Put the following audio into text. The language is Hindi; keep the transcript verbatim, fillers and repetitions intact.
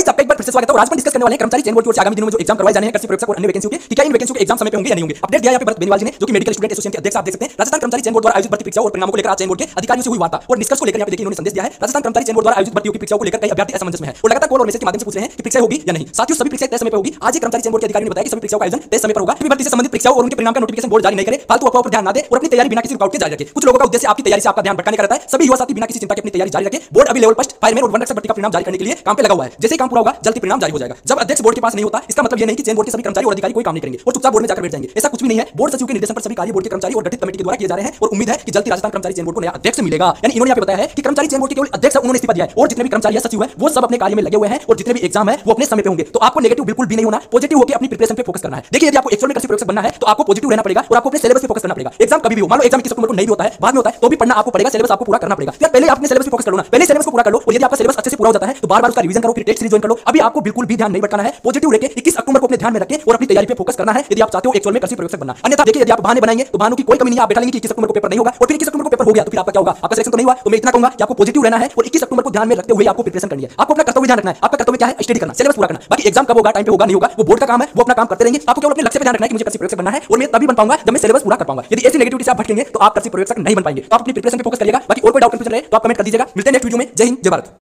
गाइस आपका एक बार फिर से स्वागत है। आज हम डिस्कस करने वाले हैं कर्मचारी चयन बोर्ड की ओर से आगामी दिनों में जो एग्जाम करवाए जाने हैं कृषि प्रयोगशाला और अन्य वैकेंसियों के, कि क्या इन वैकेंसियों के एग्जाम समय पे होंगे या नहीं होंगे। अपडेट दिया है यहाँ पे भरत बेनीवाल जी ने, जो कि मेडिकल स्टूडेंट एसोसिएशन के अध्यक्ष आप देख सकते हैं। राजस्थान कर्मचारी चयन बोर्ड द्वारा आयोजित भर्ती परीक्षाओं और परिणामों को लेकर आज चयन बोर्ड के अधिकारियों से हुई वार्ता और निष्कर्ष को लेकर यहाँ पे देखिए इन्होंने संदेश दिया है। राजस्थान कर्मचारी चयन बोर्ड द्वारा आयोजित भर्तियों की परीक्षाओं को लेकर कई अभ्यर्थी असमंजस में है और लगातार कॉल और मैसेज के माध्यम से पूछ रहे हैं कि परीक्षा होगी या नहीं। साथियों सभी परीक्षाएं तय समय पर होगी। आज एक कर्मचारी चयन बोर्ड के अधिकारी ने बताया कि सभी परीक्षाओं का आयोजन तय समय पर होगा। भर्ती से संबंधित परीक्षाओं और उनके परिणाम का नोटिफिकेशन बोर्ड जारी नहीं करे, फालतू अफवाहों पर ध्यान ना दे और अपनी तैयारी बिना किसी रुकावट के जारी रखे। कुछ लोगों का उद्देश्य आपकी तैयारी से आपका ध्यान भटकाने का रहता है। सभी युवा साथी बिना किसी चिंता के अपनी तैयारी जारी रखें। बोर्ड अभी लेवल फर्स्ट फायरमैन और वन रक्षक भर्ती का परिणाम जारी करने के लिए काम पे लगा हुआ है। जैसे ही काम पूरा होगा जल्दी परिणाम जारी हो जाएगा। जब अध्यक्ष बोर्ड के पास नहीं होता इसका मतलब यह नहीं कि चयन बोर्ड के सभी कर्मचारी और अधिकारी कोई काम नहीं करेंगे और चुपचाप बोर्ड में जाकर बैठ जाएंगे। ऐसा कुछ भी नहीं है। बोर्ड सचिव के निर्देशन पर सभी कार्य बोर्ड के कर्मचारी और गठित कमेटी के द्वारा किए जा रहे हैं और उम्मीद है कि जल्दी राजस्थान कर्मचारी चयन बोर्ड को नया अध्यक्ष मिलेगा। यानी इन्होंने यहाँ पे बताया है कि कर्मचारी चयन बोर्ड के केवल अध्यक्ष उन्होंने इस्तीफा दिया है और जितने भी कर्मचारी सचिव है वो सब अपने कार्य में लगे हुए हैं और जितने भी एग्जाम है वो अपने समय पे होंगे। तो आपको नेगेटिव बिल्कुल भी नहीं होना, पॉजिटिव होकर अपनी प्रिपरेशन पे फोकस करना है। देखिए यदि आपको एक्चुअल में कृषि प्रयोगशाला बनना है तो आपको पॉजिटिव रहना पड़ेगा और आपको अपने सिलेबस पे फोकस करना पड़ेगा। एग्जाम कभी भी हो, मान लो एग्जाम किसी अक्टूबर को नहीं भी होता है, बाद में होता है, तो भी पढ़ना आपको पड़ेगा, सिलेबस आपको पूरा करना पड़ेगा। तो पहले अपने सिलेबस पे फोकस करो ना, पहले सिलेबस को पूरा कर लो और यदि आपका सिलेबस अच्छे से पूरा हो जाता है तो बार बार उसका रिवीजन करो, फिर टेस्ट सीरीज ज्वाइन कर लो। अभी आपको बिल्कुल भी ध्यान नहीं भटकाना है, पॉजिटिव रखे इक्कीस अक्टूबर को अपने ध्यान में रखें और अपनी तैयारी पे फोकस करना है यदि आप चाहते हो एक्चुअल में कृषि प्रयोगशाला बनना। अन्यथा देखिए यदि आप बहाने बनाएंगे तो बहानों की कोई कमी नहीं है। आप बैठा लेंगे कि इक्कीस अक्टूबर को पेपर नहीं होगा और फिर इक्कीस अक्टूबर को पेपर हो गया तो फिर आपका क्या होगा, आपका सिलेक्शन तो नहीं हुआ। तो मैं इतना कहूंगा कि आपको पॉजिटिव रहना है और इक्कीस अक्टूबर को ध्यान में रखते हुए आपको प्रिपरेशन करनी है। आपको अपना कर्तव्य ध्यान रखना है। आपका कर्तव्य क्या है, स्टडी करना, सिलेबस पूरा करना। बाकी एग्जाम कब होगा, टाइम पे होगा नहीं होगा, वो बोर्ड का काम है, वो अपना काम करते रहेंगे। आपको केवल अपने लक्ष्य पे ध्यान रखना है कि मुझे कृषि प्रयोगशाला बनना है और मैं तभी बन पाऊंगा जब मैं सिलेबस पूरा कर पाऊंगा। यदि ऐसी नेगेटिविटी से आप भटकेंगे तो आप कृषि प्रयोगशाला नहीं बन पाएंगे। तो आप अपनी प्रिपरेशन पे फोकस करिएगा। बाकी और कोई डाउट कंफ्यूजन रहे तो आप कमेंट कर दीजिएगा। मिलते हैं नेक्स्ट वीडियो में। जय हिंद, जय भारत।